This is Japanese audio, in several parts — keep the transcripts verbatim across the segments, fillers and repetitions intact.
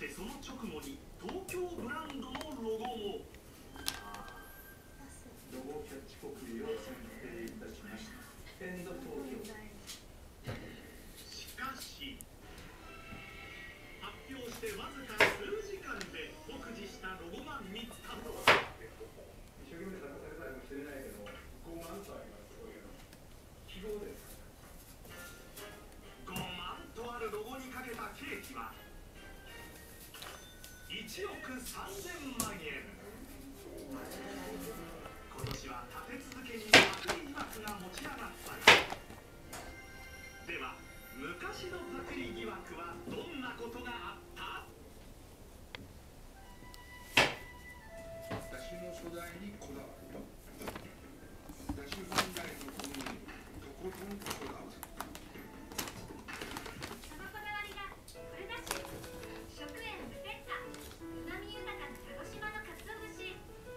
してその直後に東京ブランドのロゴも。 ロゴキャッチコピーを選定いたしました。エンド東京。 しかし発表してわずか数時間で酷似したロゴが見つかった。 一生懸命探されたりもしてないけど、ごまんとあります。こういうの記号です。 ごまんとあるロゴにかけたケーキはいちおくさんぜんまんえん。今年は立て続けにパクリ疑惑が持ち上がったが、では昔のパクリ疑惑はどんなことがあった？ だしの素材にこだわるよ。だし本来の風味にとことんこだわる。 そのこだわりがこれだし、食塩無添加、うまみ豊かな鹿児島のかつお節。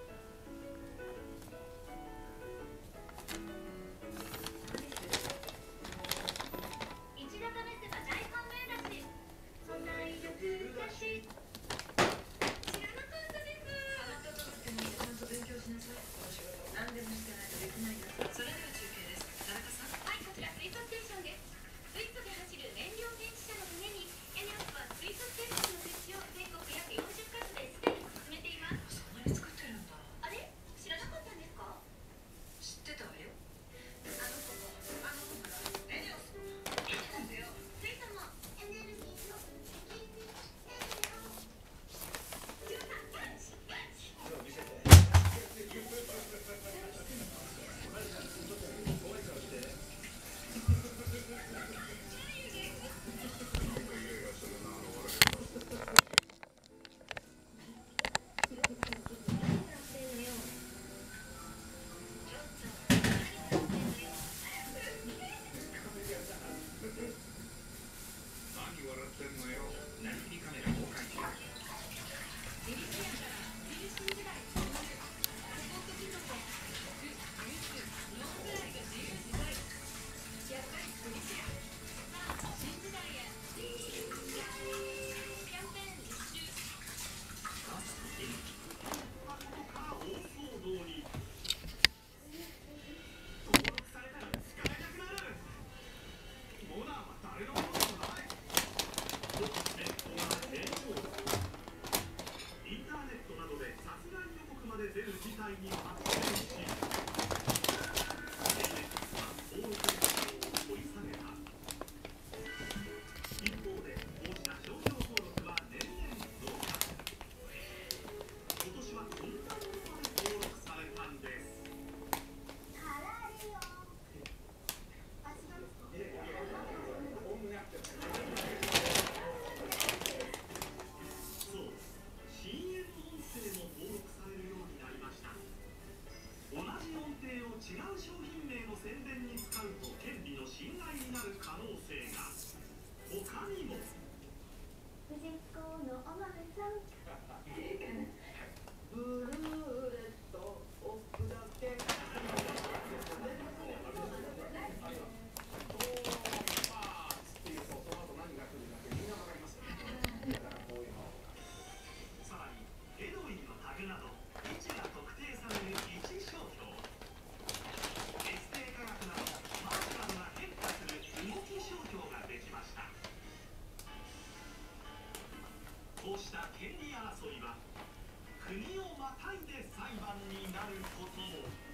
一度試せば大本命だし、素材力だし。知らなかったです。あなたとってもちゃんと勉強しなさい。この仕事何でもしてないとできないよ。それでは中継です。田中さん。はい、こちら水素ステーションです。水素で走る燃料電池車のためにエネオスは水素ステーションの設置を全国約よんじゅっか所ですでに進めています。 そんなに作ってるんだ。 あれ、知らなかったんですか？ 知ってたわよ。 あの子もあの子からエネオスいいですよ。水素もエネルギーの責任エネオス。じゅうさん、よしよし。 今見せて。 こうした権利争いは国をまたいで裁判になることも。